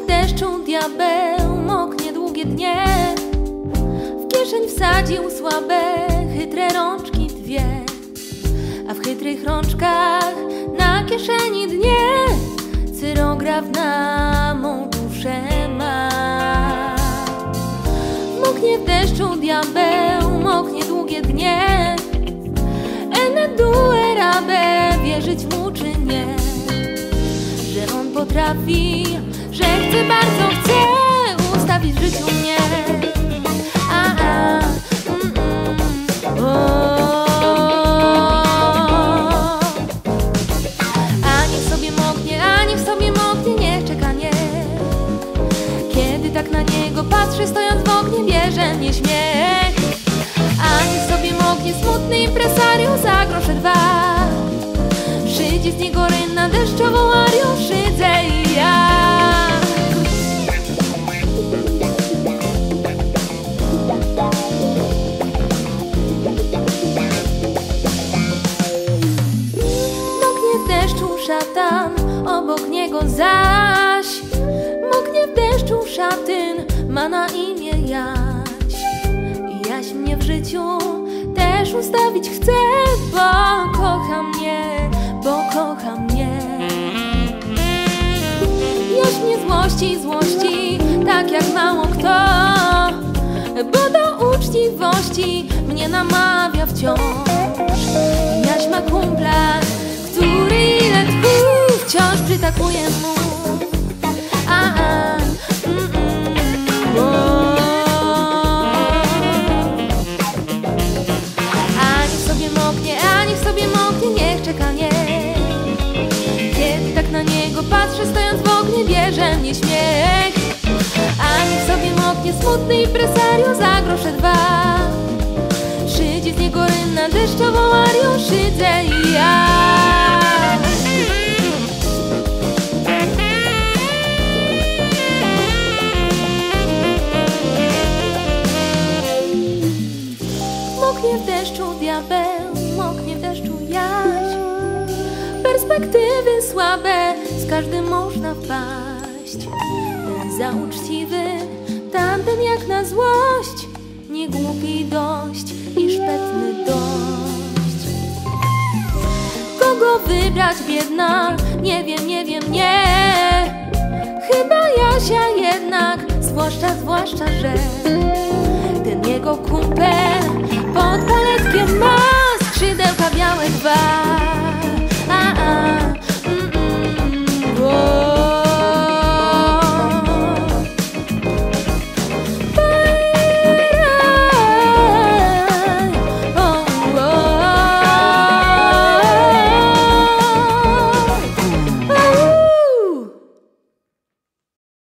deszczu diabeł moknie długie dnie. W kieszeń wsadził słabe, chytre rączki dwie, a w chytrych rączkach na kieszeni dnie cyrograf na mą duszę ma. Moknie w deszczu diabeł, moknie długie dnie. Ene due rabe, wierzyć mu czy nie, że on potrafi, że chce, bardzo chce ustawić w życiu mnie. A niech sobie moknie, niech czeka, nie. Kiedy tak na niego patrzy, stojąc w oknie, bierze mnie śmiech. A niech sobie moknie smutny impresario za grosze dwa. Szydzi z niego rynna deszczową arią, szydzę i ja. Moknie w deszczu szatan, obok niego zaś moknie w deszczu szatyn, ma na imię Jaś. I Jaś mnie w życiu też ustawić chce, bo kocha mnie, Jaś mnie złości, tak jak mało kto, bo do uczciwości mnie namawia wciąż. Jaś ma kumpla, który ile tchu wciąż przytakuje mu. A niech sobie moknie, niech czeka, nie. Kiedy tak na niego patrzę, stojąc w oknie, bierze mnie śmiech. A niech sobie moknie smutny impresario za grosze dwa. Szydzi z niego rynna deszczową arią, szydzę i ja. Moknie w deszczu diabeł, moknie w deszczu Jaś. Perspektywy słabe, z każdym można wpaść. Ten za uczciwy, tamten jak na złość. Nie głupi dość i szpetny dość. Kogo wybrać, biedna? Nie wiem, nie. Chyba Jasia jednak, zwłaszcza, że ten jego kumpel